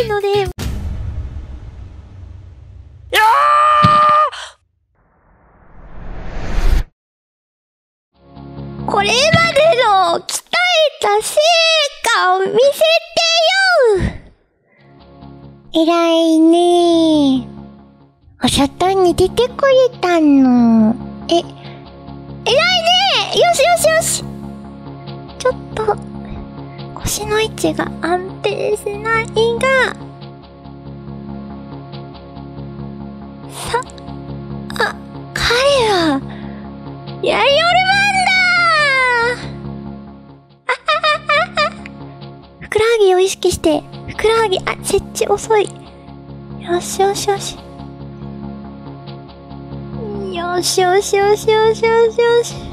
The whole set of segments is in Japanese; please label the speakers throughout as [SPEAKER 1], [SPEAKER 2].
[SPEAKER 1] いので。いやー、これまでの鍛えた成果を見せてよ。偉いねー。お外に出てくれたの。偉いねー。よしよしよし。ちょっと腰の位置が安定しないが、彼はやりおるまんだ。ふくらはぎを意識して、ふくらはぎ、設置遅い。よしよしよし。よしよしよしよしよしよし。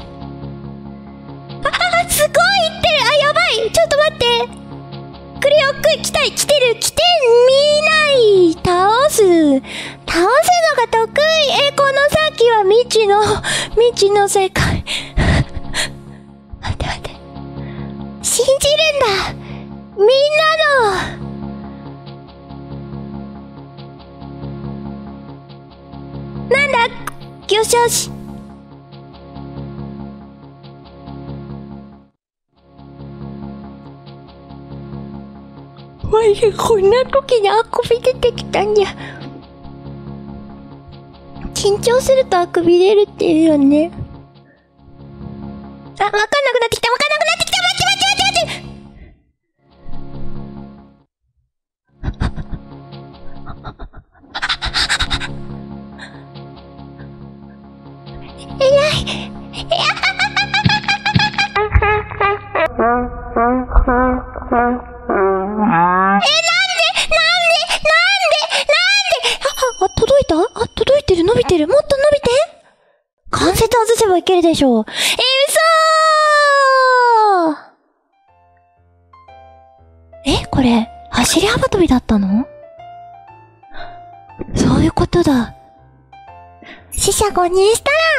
[SPEAKER 1] すごいいってる。やばい。ちょっと待って。来るよ、来てる、来てみない。倒すのが得意。この先は未知の世界。待って。信じるんだ。みんなの。なんだ。よしよし。こんな時にあくび出てきたんじゃ。緊張するとあくび出るっていうよね。わかんなくなってきた。待って。偉い。届いてる、伸びてる。もっと伸びて。関節外せばいけるでしょう。嘘ー。これ、走り幅跳びだったの？そういうことだ。四捨五入したら